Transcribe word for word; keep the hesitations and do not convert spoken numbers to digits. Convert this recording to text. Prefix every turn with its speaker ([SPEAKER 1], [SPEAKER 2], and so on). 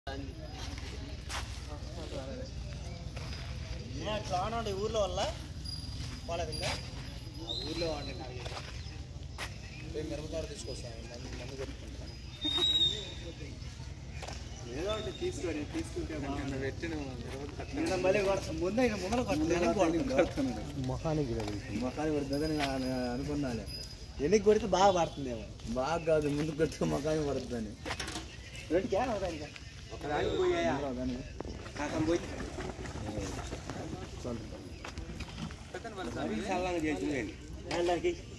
[SPEAKER 1] వాడండి ఊర్లో వల్ల వాళ్ళది ఇంకా ఊర్లో వాడండి మిరపకాయ తీసుకొస్తాను మందు మందు కొట్టుకుంటాను ఏదో ఒకటి తీసుకొని తీసుకుంటే పెట్టిన మళ్ళీ ముందు ఆయన ముందర కొడుతున్నాను మొహానికి మొహానికి పడుతుందని అనుకున్నాను. ఎన్నికి కొడితే బాగా పడుతుందేమో. బాగా కాదు ముందు కొడితే మొఖానికి పడుతుందని పోయి చల్లంగా చేసింది